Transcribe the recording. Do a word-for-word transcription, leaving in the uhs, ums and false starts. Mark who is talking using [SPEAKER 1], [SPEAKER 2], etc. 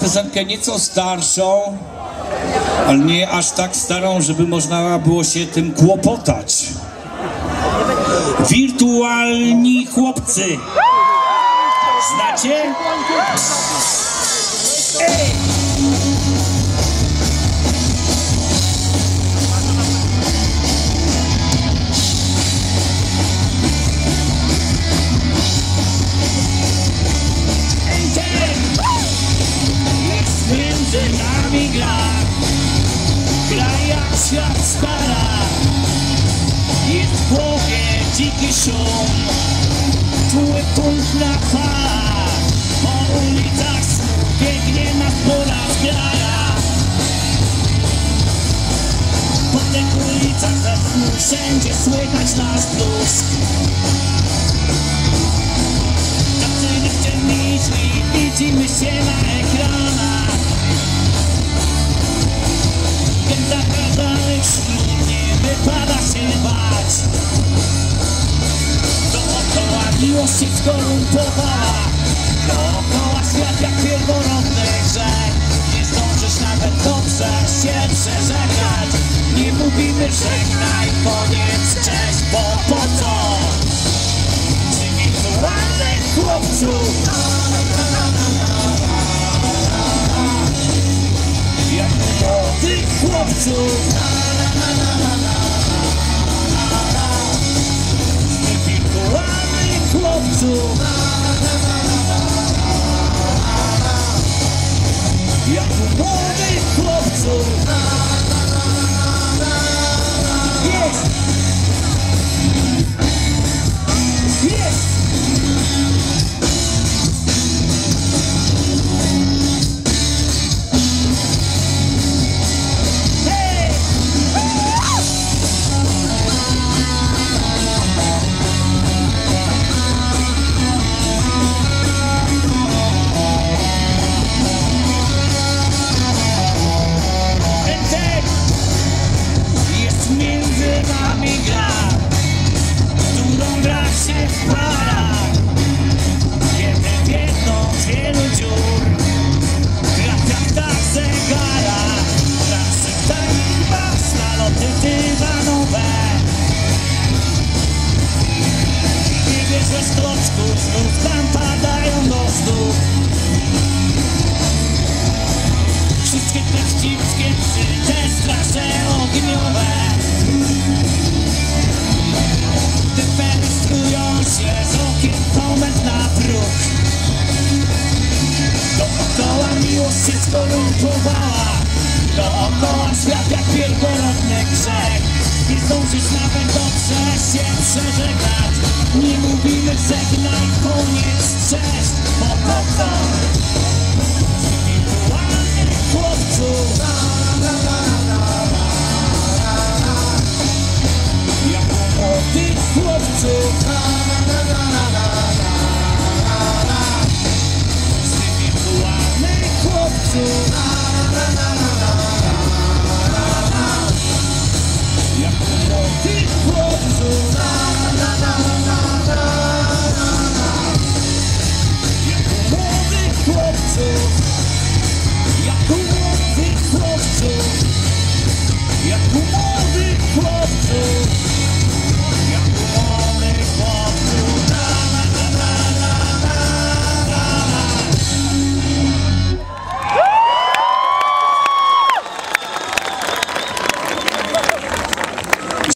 [SPEAKER 1] piosenkę nieco starszą, ale nie aż tak starą, żeby można było się tym kłopotać. Wirtualni chłopcy. Znacie? Ej! Między nami gra, gra jak świat stara. Jest w głowie dziki szum, czuły punkt na fala. Po ulicach smut biegnie nas po raz graja. Po tych ulicach we dniu wszędzie słychać nasz plusk. Tacy niewdzięczni widzimy się na ekranach. Więc zakradanych ślub nie wypada się bać. Dookoła miłość się skorumpowała. Dookoła świat jak pierworodny grzech. Nie zdążysz nawet dobrze się przeżegnać. Nie mówimy żegnaj, koniec, cześć, bo po co? Czy wirtualnych chłopców? Jak młodych chłopców. Wirtualnych chłopców. Jak młodych chłopców. Jest! Jest! Między nami gra, którą gra się w parach. Jeden w jedną z wielu dziur, trafia tak zegara. Naszych tajnych baw, naloty dywanowe. Nie bierzesz klocków, znów tam padają do stóp. Wszystkie te wścibskie psy, te straże ogniowe. Wypełniają się z okien moment na próg. Dookoła miłość się skorumpowała. Dookoła świat jak pierworodny grzech. Nie zdążysz nawet dobrze się przeżegnać. Nie mówimy żegnaj, koniec, cześć, bo po co?